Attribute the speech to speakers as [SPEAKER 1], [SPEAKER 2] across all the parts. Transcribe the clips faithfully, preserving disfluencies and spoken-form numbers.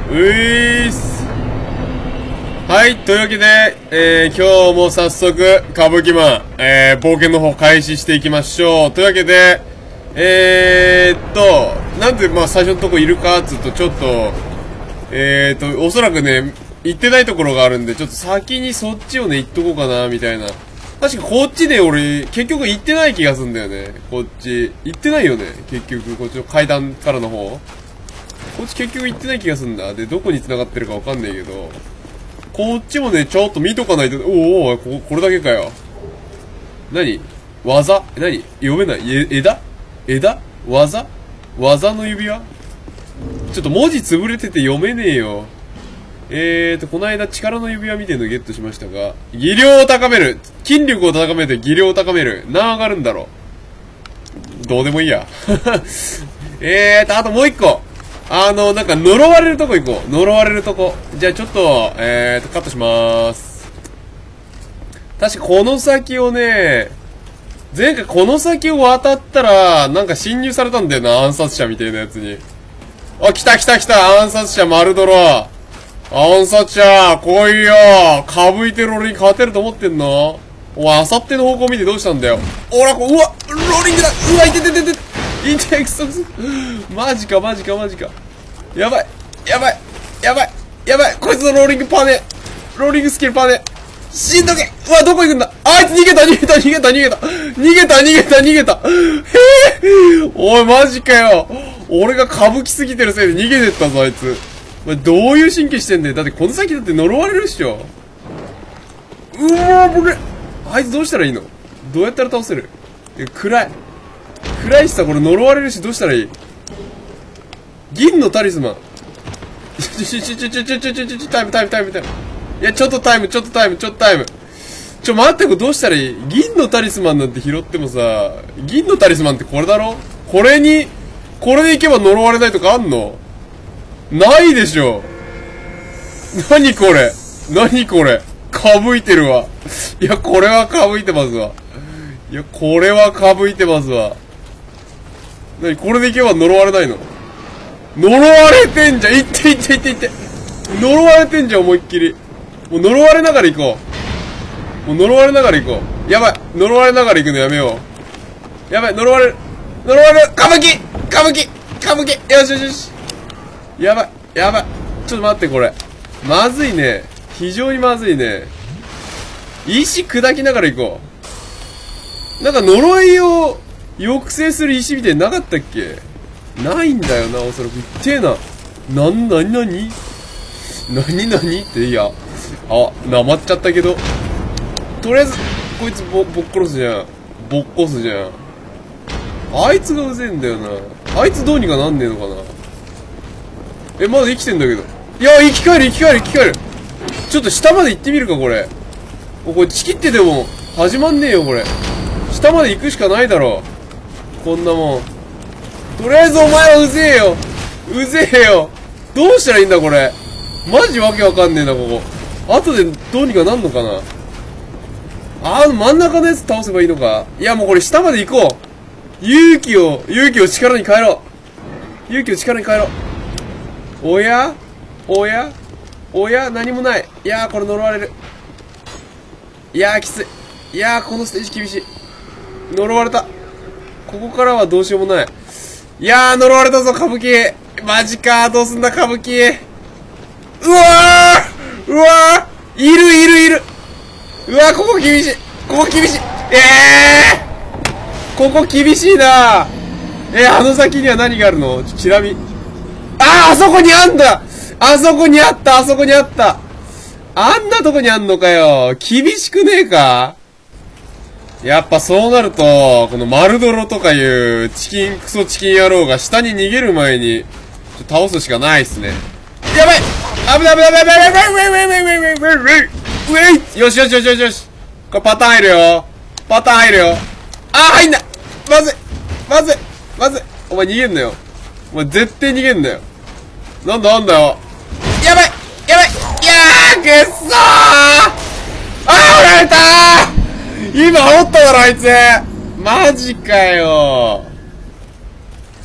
[SPEAKER 1] ういーす。はい、というわけで、えー、今日も早速、歌舞伎マン、えー、冒険の方開始していきましょう。というわけで、えーっと、なんでまあ最初のとこいるかっつうと、ちょっと、えーっと、おそらくね、行ってないところがあるんで、ちょっと先にそっちをね、行っとこうかな、みたいな。確かこっちで俺、結局行ってない気がするんだよね。こっち。行ってないよね。結局、こっちの階段からの方。こっち結局行ってない気がするんだ。で、どこに繋がってるかわかんないけど。こっちもね、ちょっと見とかないと。おーおー、ここ、これだけかよ。何技何読めないえ、枝枝技技の指輪ちょっと文字潰れてて読めねえよ。えーと、この間力の指輪みたいのゲットしましたが、技量を高める筋力を高めて技量を高める何上がるんだろうどうでもいいや。えーと、あともう一個。あの、なんか呪われるとこ行こう。呪われるとこ。じゃあちょっと、えーと、カットしまーす。確かこの先をね、前回この先を渡ったら、なんか侵入されたんだよな、暗殺者みたいなやつに。あ、来た来た来た暗殺者丸泥。暗殺者、来いよ。かぶいてる俺に勝てると思ってんの？おい、あさっての方向見てどうしたんだよ。おら、こうわ、ローリングだ。うわ、いててててて。いて、くそくそ。マジか、マジか、マジか。やばい、やばい、やばい、やばい。こいつのローリングパネ。ローリングスキルパネ。死んどけ。うわ、どこ行くんだ。あいつ逃げた、逃げた、逃げた、逃げた。逃げた、逃げた、逃げた。へえ。おい、マジかよ。俺が歌舞伎すぎてるせいで逃げてったぞ、あいつ。どういう神経してんだよ。だってこの先だって呪われるっしょ。うわー、僕。あいつどうしたらいいの？どうやったら倒せる？暗い。暗いしさ、これ呪われるし、どうしたらいい？銀のタリスマン。ちょちょちょちょちょちょちょちょちょちょタイムタイムタイムタイム。いや、ちょっとタイム、ちょっとタイム、ちょっとタイム。ちょ、待って、これどうしたらいい？銀のタリスマンなんて拾ってもさ、銀のタリスマンってこれだろ？これに、これでいけば呪われないとかあんの？ないでしょ。何これ何これかぶいてるわ。いや、これはかぶいてますわ。いや、これはかぶいてますわ。なにこれでいけば呪われないの？呪われてんじゃん。いっていっていっていって。呪われてんじゃん、思いっきり。もう呪われながら行こう。もう呪われながら行こう。やばい。呪われながら行くのやめよう。やばい、呪われる。呪われる。歌舞伎歌舞伎歌舞伎よしよしよし。やばい、やばい。ちょっと待って、これ。まずいね。非常にまずいね。石砕きながら行こう。なんか呪いを抑制する石みたいになかったっけ？ないんだよな、おそらく。痛えな。な、なになになになにって、いや。あ、なまっちゃったけど。とりあえず、こいつぼ、ぼっ殺すじゃん。ぼっこすじゃん。あいつがうぜえんだよな。あいつどうにかなんねえのかな。え、まだ生きてんだけど。いや、生き返る、生き返る、生き返る。ちょっと下まで行ってみるか、これ。これ、チキってても、始まんねえよ、これ。下まで行くしかないだろ。こんなもん。とりあえずお前はうぜえよ。うぜえよ。どうしたらいいんだ、これ。マジわけわかんねえな、ここ。後でどうにかなんのかな。あー、真ん中のやつ倒せばいいのか。いや、もうこれ下まで行こう。勇気を、勇気を力に変えろ。勇気を力に変えろ。おやおやおや何もない。いやー、これ呪われる。いやー、きつい。いやー、このステージ厳しい。呪われた。ここからはどうしようもない。いやー、呪われたぞ、歌舞伎。マジかー、どうすんだ、歌舞伎。うわーうわーいるいるいる。うわー、ここ厳しい。ここ厳しい。えーここ厳しいな。えー、あの先には何があるの？ちょ、ちなみ。あー、あそこにあんだ。あそこにあった、あそこにあった。あんなとこにあんのかよ。厳しくねえか？やっぱそうなると、この丸泥とかいうチキン、クソチキン野郎が下に逃げる前に、ちょ倒すしかないっすね。やばい！危ない危ない危ない危ない危ない危ない危ない危ない危ない危ない危ないよしよしよしよしよし。これパターン入るよ。パターン入るよ。あー、入んない。まずい。まずい。まずい。お前逃げんなよ。お前絶対逃げんなよ。なんだなんだよ。やばいやばいいやー、くっそーあー、おられたー今煽っただろ、あいつマジかよ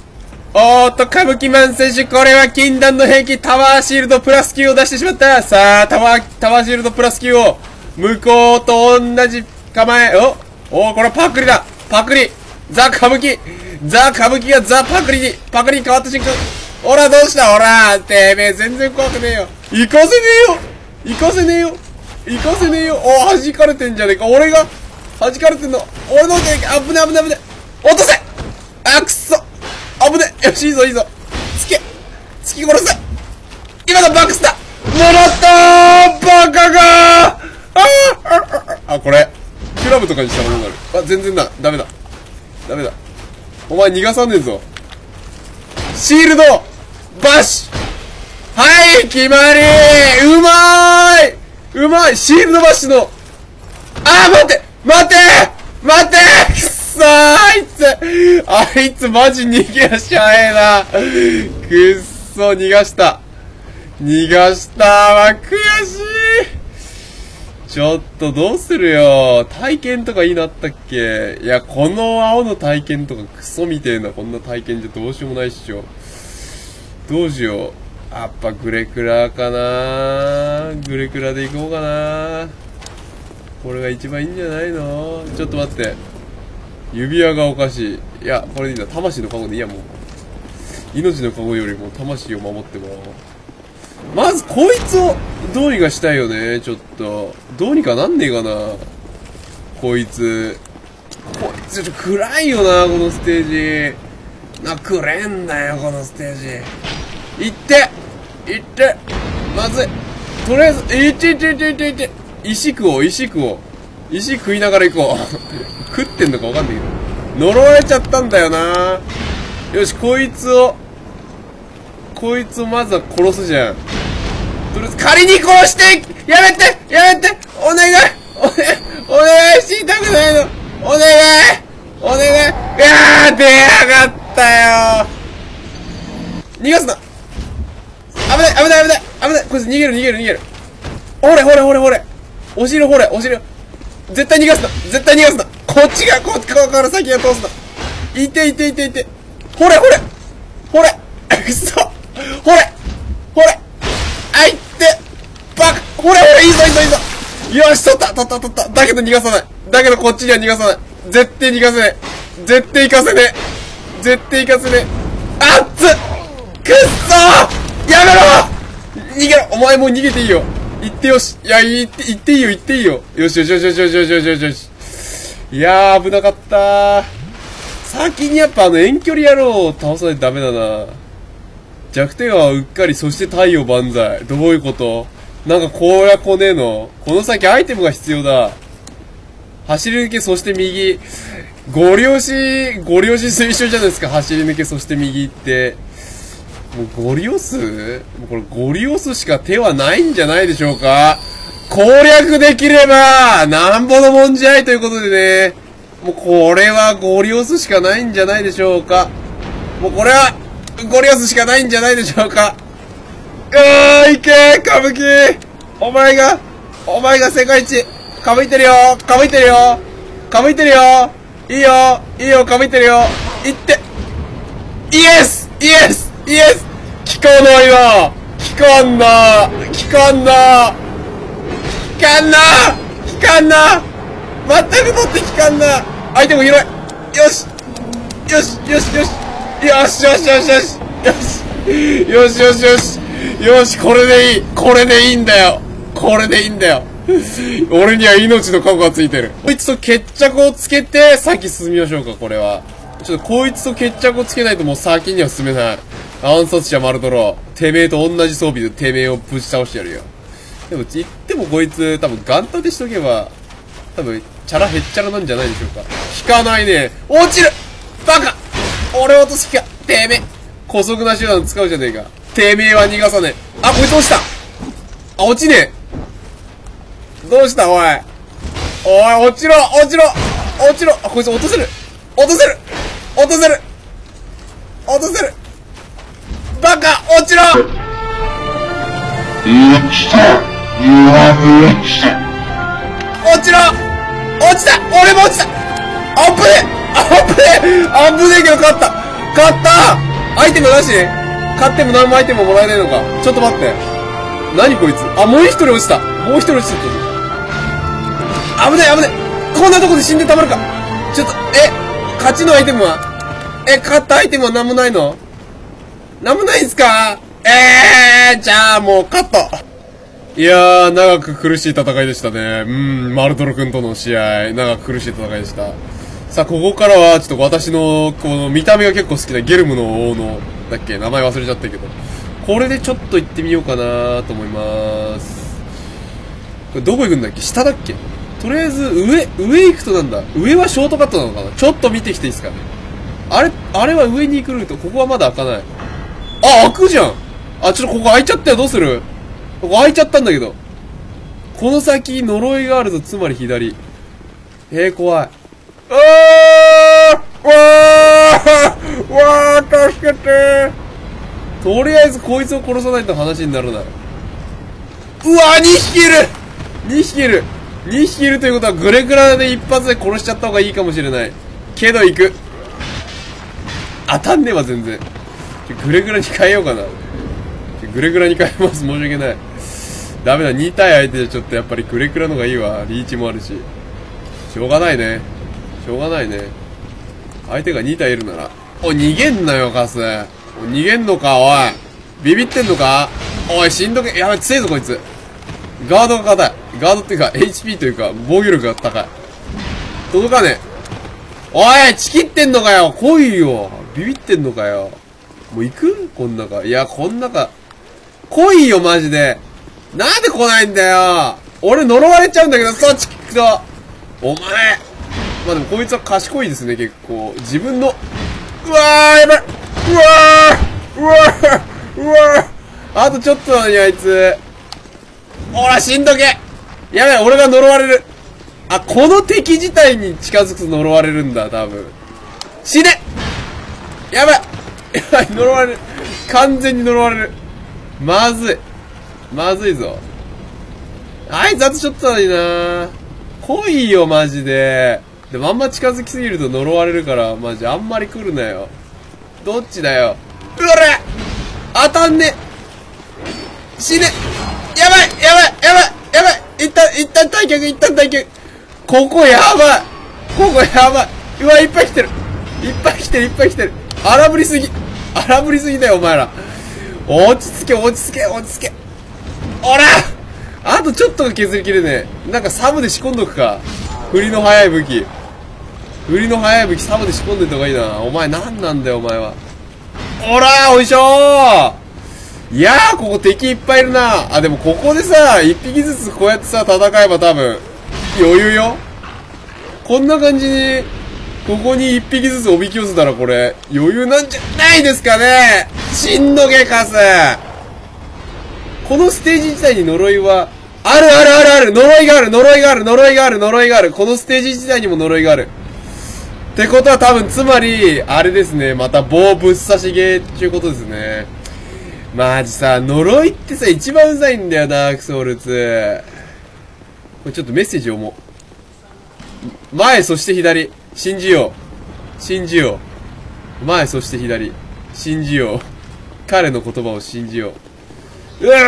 [SPEAKER 1] おーっと、歌舞伎マン選手、これは禁断の兵器、タワーシールドプラスきゅうを出してしまった。さあ、タワー、タワーシールドプラスきゅうを、向こうと同じ構え、おおー、これパクリだ。パクリ。ザ・歌舞伎。ザ・歌舞伎がザ・パクリに、パクリに変わった瞬間。おら、どうしたおら、てめえ、全然怖くねえよ。行かせねえよ。行かせねえよ。行かせねえよ。おー、弾かれてんじゃねえか。俺が、弾かれてんの。俺の手、あぶね危ね危ね。落とせ。あ、くっそ。危ね。よし、いいぞ、いいぞ。つけ。突き殺せ。今のバックスだ。もらったーバカがーあーあ、これ。クラブとかにしたらどうなる？あ、全然だ。ダメだ。ダメだ。お前逃がさねえぞ。シールドバッシュはい決まりーうまーいうまいシールドバッシュのあー待って待って待ってくっそーあいつあいつマジ逃げ足早えなくっそ逃がした逃がしたーわ悔しいちょっとどうするよ体験とかいいのあったっけいや、この青の体験とかクソみてえな、こんな体験じゃどうしようもないっしょ。どうしよう。やっぱグレクラかなグレクラでいこうかなこれが一番いいんじゃないのちょっと待って。指輪がおかしい。いや、これでいいんだ。魂のカゴでいいや、もう。命のカゴよりも魂を守ってもらおう。まずこいつをどうにかしたいよねちょっとどうにかなんねえかなこいつこいつちょっと暗いよなこのステージな暗えんだよこのステージ行って行ってまずいとりあえずいっていっていっていっていって石食おう石食おう石食いながら行こう食ってんのかわかんないけど呪われちゃったんだよなよしこいつをこいつをまずは殺すじゃん。とりあえず仮に殺してやめてやめてお願いお願いお願い死にたくないのお願いお願いいやー出やがったよ逃がすな危ない危ない危ない危ないこいつ逃げる逃げる逃げるほれほれほれほれお尻ほれお尻絶対逃がすな絶対逃がすなこっちがこっちから先が通すないていていていてほれほれほれくそほれほれあいってバカほれほれいいぞいいぞいいぞよし取った取った取っただけど逃がさないだけどこっちには逃がさない絶対逃がせねえ絶対行かせねえ絶対行かせねえあっつくっそーやめろ逃げろお前もう逃げていいよ行ってよしいや行って行っていいよ行っていいよよしよしよしよしよしよしよしよしいやー危なかったー先にやっぱあの遠距離野郎を倒さないとダメだな弱点はうっかり、そして太陽万歳。どういうことなんかこうやこねえのこの先アイテムが必要だ。走り抜け、そして右。ゴリ押し、ゴリ押し推奨じゃないですか。走り抜け、そして右って。もうゴリ押すもうこれゴリ押すしか手はないんじゃないでしょうか攻略できれば、なんぼのもんじゃいということでね。もうこれはゴリ押すしかないんじゃないでしょうかもうこれは、ゴリ押すしかないんじゃないでしょうかうーいけー歌舞伎お前が、お前が世界一かぶいてるよかぶいてるよかぶいてるよいいよいいよかぶいてるよいってイエスイエスイエス効かないな効かんな効かんな効かんな効かんな全く取って効かんな相手も広いよしよしよしよしよしよしよしよしよしよしよしよしこれでいいこれでいいんだよこれでいいんだよ俺には命の覚悟がついてるこいつと決着をつけて先進みましょうかこれはちょっとこいつと決着をつけないともう先には進めない暗殺者マルトロてめえと同じ装備でてめえをぶち倒してやるよでも言ってもこいつ多分ガン立てしとけば多分チャラへっちゃらなんじゃないでしょうか引かないね落ちるバカ俺落とす気かてめえ姑息な手段使うじゃねえかてめえは逃がさねえあこいつ落ちたあ落ちねえどうしたおいおい落ちろ落ちろ落ちろあこいつ落とせる落とせる落とせる落とせるバカ落ちろ落ちた落ちろ落ちた俺も落ちたあっぶねあっぶねあっぶねえけど勝った勝ったアイテムなし？買っても何もアイテムもらえないのか。ちょっと待って。何こいつ。あ、もう一人落ちた。もう一人落ちた。危ない危ない。こんなとこで死んでたまるか。ちょっと、え、勝ちのアイテムはえ、勝ったアイテムは何もないの？何もないんすか？えー、じゃあもうカット。いやー、長く苦しい戦いでしたね。うん、マルトロ君との試合、長く苦しい戦いでした。さあ、ここからは、ちょっと私の、この見た目が結構好きなゲルムの王の、だっけ、名前忘れちゃったけど。これでちょっと行ってみようかなと思います。これどこ行くんだっけ？下だっけ？とりあえず、上、上行くとなんだ？上はショートカットなのかな？ちょっと見てきていいですか？あれ、あれは上に行くルート、ここはまだ開かない。あ、開くじゃん！あ、ちょっとここ開いちゃったよ、どうする？ここ開いちゃったんだけど。この先、呪いがあるぞ、つまり左。えー、怖い。うわーわーわー助けてー。とりあえずこいつを殺さないと話にならない。うわー !に 匹いる !に 匹いる !に 匹いるということはグレグラで一発で殺しちゃった方がいいかもしれない。けど行く。当たんねえわ、全然。グレグラに変えようかな。グレグラに変えます。申し訳ない。ダメだ、に対相手でちょっとやっぱりグレグラの方がいいわ。リーチもあるし。しょうがないね。しょうがないね。相手がに体いるなら。お、逃げんなよ、カス。お、逃げんのか、おい。ビビってんのか？おい、しんどけ。やばい、強いぞ、こいつ。ガードが硬い。ガードっていうか、エイチピー というか、防御力が高い。届かねえ。おい、チキってんのかよ。来いよ。ビビってんのかよ。もう行く？こん中。いや、こん中。来いよ、マジで。なんで来ないんだよ。俺呪われちゃうんだけど、そっち聞くと。お前。まあでもこいつは賢いですね、結構。自分の、うわー、やばい。うわー、うわー、うわー。あとちょっとなのに、あいつ。ほら、しんどけ。やばい、俺が呪われる。あ、この敵自体に近づくと呪われるんだ、多分。死ね！やばい。やばい、呪われる。完全に呪われる。まずい。まずいぞ。あいつあとちょっとなのにな。来いよ、マジで。でもあんま近づきすぎると呪われるから、マジあんまり来るなよ。どっちだよ。うわれ！当たんね！死ね！やばい！やばい！やばい！やばい！一旦、一旦退却！一旦退却！ここやばい！ここやばい！うわ、いっぱい来てる！いっぱい来てる！いっぱい来てる！荒ぶりすぎ！荒ぶりすぎだよ、お前ら！落ち着け、落ち着け、落ち着け！おら！あとちょっとが削りきれねえ。なんかサブで仕込んどくか。振りの速い武器。振りの速い武器サブで仕込んでた方がいいな。お前なんなんだよ、お前は。おらー、おいしょー。いやー、ここ敵いっぱいいるな。あ、でもここでさ、一匹ずつこうやってさ、戦えば多分、余裕よ。こんな感じに、ここに一匹ずつおびき寄せたらこれ、余裕なんじゃないですかね。しんどけかす。このステージ自体に呪いは、あるあるあるある呪いがある呪いがある呪いがある呪いがあるこのステージ自体にも呪いがある。ってことは多分、つまり、あれですね、また棒ぶっ刺しゲーっていうことですね。マジさ、呪いってさ、一番うざいんだよ、ダークソウルツ。これちょっとメッセージ読もう。前、そして左。信じよう。信じよう。前、そして左。信じよう。彼の言葉を信じよう。うわ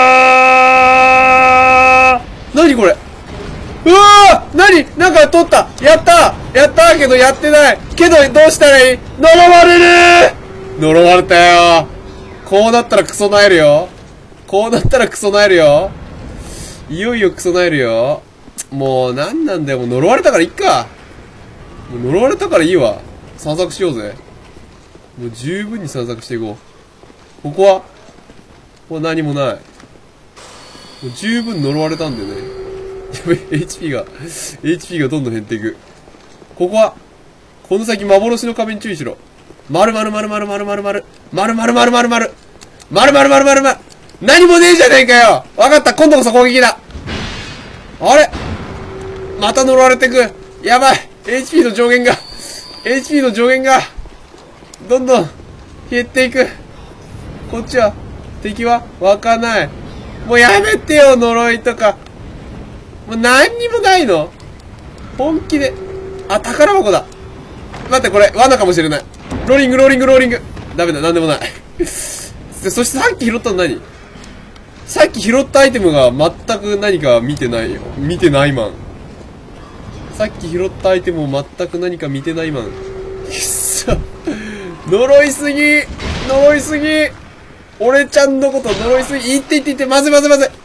[SPEAKER 1] ー！何これ？うわー！何？なんか取った！やったー！やったーけどやってない！けどどうしたらいい？呪われるー！呪われたよー。こうなったらクソなえるよ。こうなったらクソなえるよ。いよいよクソなえるよ。もうなんなんだよ。もう呪われたからいっか。もう呪われたからいいわ。散策しようぜ。もう十分に散策していこう。ここはここ何もない。もう十分呪われたんだよね。やべ、エイチピー が、エイチピー がどんどん減っていく。ここは、この先幻の壁に注意しろ。まるまるまるまるまるまるまる。まるまるまるまるまる。まるまるまるまるまる。何もねえじゃねえかよ。わかった、今度こそ攻撃だ。あれまた呪われてく。やばい。エイチピー の上限が、エイチピー の上限が、どんどん減っていく。こっちは、敵は湧かない。もうやめてよ、呪いとか。もう何にもないの？本気で。あ、宝箱だ。待って、これ、罠かもしれない。ローリング、ローリング、ローリング。 ダメだ、なんでもない。で、そしてさっき拾ったの何？さっき拾ったアイテムが全く何か見てないよ。見てないマン。さっき拾ったアイテムを全く何か見てないマン。くっそ。呪いすぎ呪いすぎ俺ちゃんのこと呪いすぎいっていっていって、まずいまずいまずい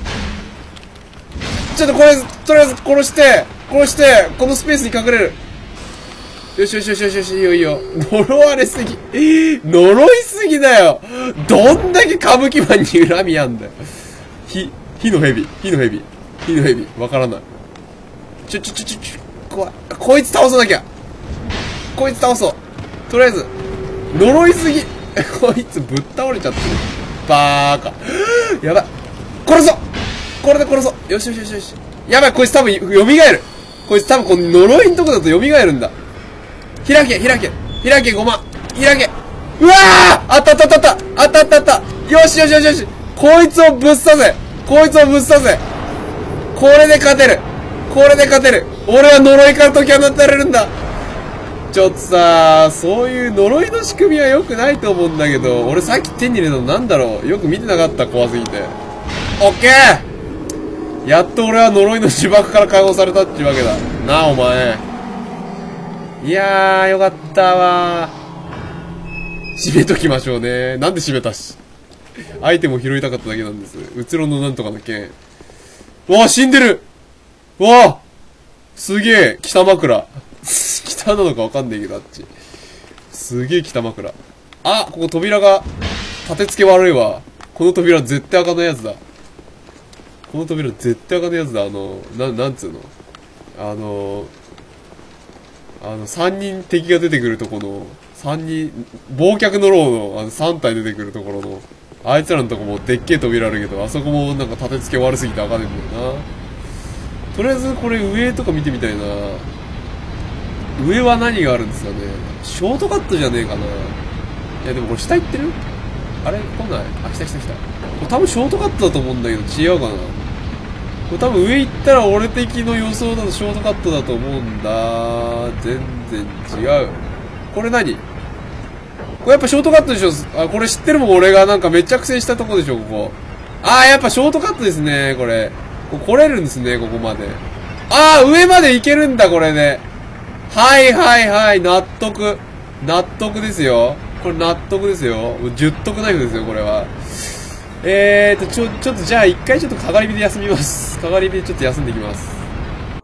[SPEAKER 1] ちょっとこれ、とりあえず殺して、殺して、このスペースに隠れる。よしよしよしよしよし、いいよいいよ。呪われすぎ。呪いすぎだよ。どんだけ歌舞伎マンに恨みあんだよ。火、火の蛇、火の蛇、火の蛇、わからない。ちょちょちょちょちょ、怖い。こいつ倒さなきゃ。こいつ倒そう。とりあえず、呪いすぎ。こいつぶっ倒れちゃってる。バーカ。やばい。殺そうこれで殺そう。よしよしよしよし。やばい、こいつ多分、蘇る。こいつ多分この呪いのとこだと蘇るんだ。開け、開け、開け、ごま。開け。うわーあったあったあったあったあったあったあったよしよしよしよしこいつをぶっ刺せこいつをぶっ刺せこれで勝てるこれで勝てる俺は呪いから解き放たれるんだちょっとさ、そういう呪いの仕組みは良くないと思うんだけど、俺さっき手に入れたのなんだろうよく見てなかった、怖すぎて。オッケーやっと俺は呪いの呪縛から解放されたっていうわけだ。なあ、お前。いやー、よかったわー。閉めときましょうね。なんで閉めたし。アイテムを拾いたかっただけなんです。うつろのなんとかの剣。うわ、死んでるうわすげえ北枕。北なのかわかんないけど、あっち。すげえ北枕。あ、ここ扉が、立て付け悪いわ。この扉絶対開かないやつだ。この扉絶対開かないやつだ。あの、な、なんつうの。あの、あの、三人敵が出てくるとこの、三人、忘却の牢の、あの、三体出てくるところの、あいつらのとこもでっけえ扉あるけど、あそこもなんか立て付け悪すぎて開かねえんだよな。とりあえずこれ上とか見てみたいな。上は何があるんですかね。ショートカットじゃねえかな。いやでもこれ下行ってる？あれ来ない？あ、来た来た来た。これ多分ショートカットだと思うんだけど違うかな。これ多分上行ったら俺的の予想だとショートカットだと思うんだ。全然違う。これ何？これやっぱショートカットでしょ。あ、これ知ってるもん俺がなんかめっちゃ苦戦したとこでしょ、ここ。あー、やっぱショートカットですね、これ。ここ来れるんですね、ここまで。あー、上まで行けるんだ、これで。はいはいはい、納得。納得ですよ。これ納得ですよ。じゅっとくナイフですよ、これは。えーと、ちょ、ちょっとじゃあ一回ちょっとかがり火で休みます。かがり火でちょっと休んでいきます。